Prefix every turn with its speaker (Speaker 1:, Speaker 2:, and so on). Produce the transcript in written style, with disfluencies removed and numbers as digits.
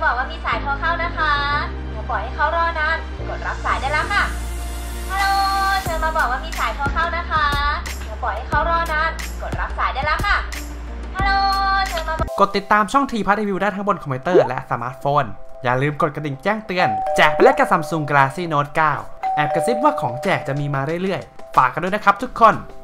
Speaker 1: บอกว่ามีสายโทรเข้านะคะอย่าปล่อยให้เขารอนานกดรับสายได้แล้วค่ะฮัลโหลเชิญมาบอกว่ามีสายโทรเข้านะคะอย่าปล่อยให้เขารอนานกดรับสายได้แล้วค่ะฮัลโหลเชิญมาก
Speaker 2: ดติดตามช่องทีพัทรีวิวได้ทั้งบนคอมพิวเตอร์และสมาร์ทโฟนอย่าลืมกดกระดิ่งแจ้งเตือนแจกไปแล้วกับ Samsung Galaxy Note 9แอบกระซิบว่าของแจกจะมีมาเรื่อยๆฝากกันด้วยนะครับทุกคน